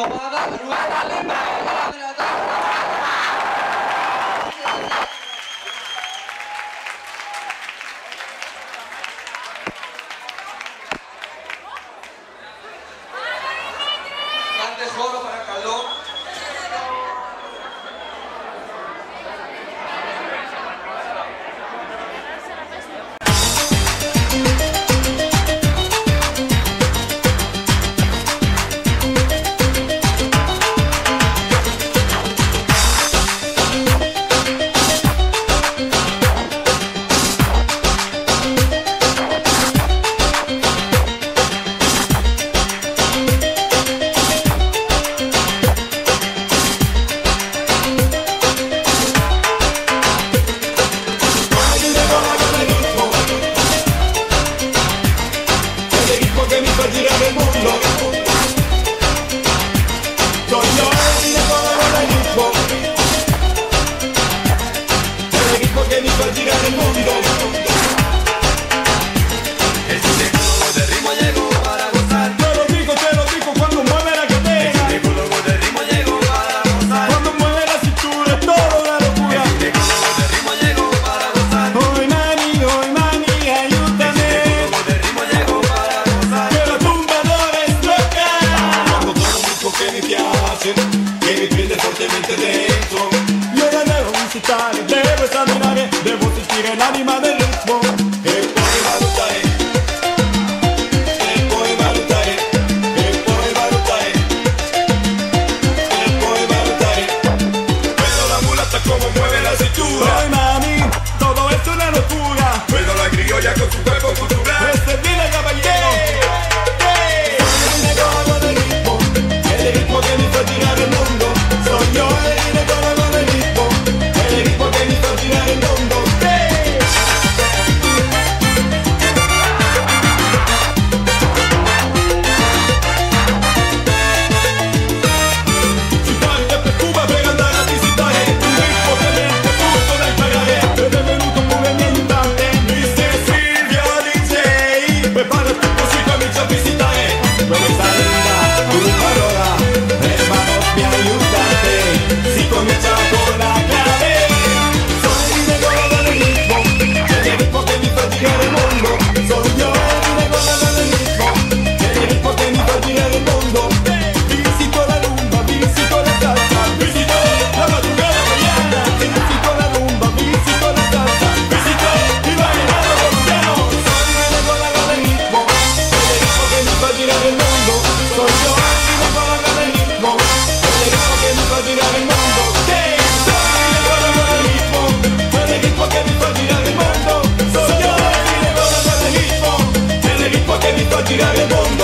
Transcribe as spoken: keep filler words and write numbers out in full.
ruota, ruota le Grande coro para Caló. Che mi prende fortemente dentro. Io la devo visitare, devo esaminare, devo sentire l'anima del ritmo. E poi valutare, e poi valutare, e poi valutare, e poi valutare. Vedo la mulatta como mueve la cintura. Ay mami, todo esto es una locura. Vedo la criolla con su cuerpo cultural. Este viene caballero. Girare il mondo.